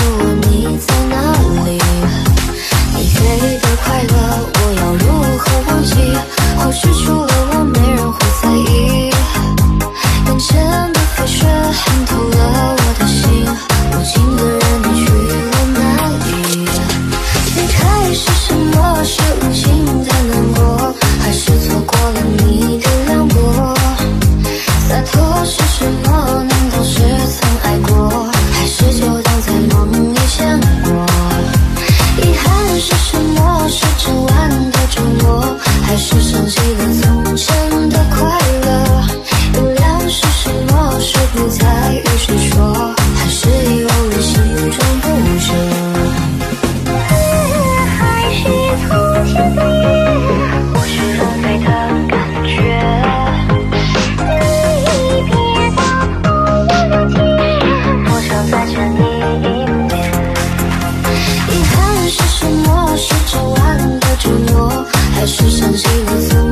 我你在哪里？你给的快乐，我要如何忘记？或许除了我，没人会在意。眼前的飞雪寒透了我的心，无情的人你去了哪里？离开是什么？是无情的难过，还是错过了你的凉薄？洒脱是什么？难道是曾爱过，还是就当在梦里见过？遗憾是什么？是整晚的周末，还是想起了从前的快乐？原谅是什么？是不再与谁说，还是已忘了心中不舍？还是从前的夜，或许浪费的感觉。你别打破我的结，多想再见你一面。遗憾是什么？是整晚的承诺，还是想起了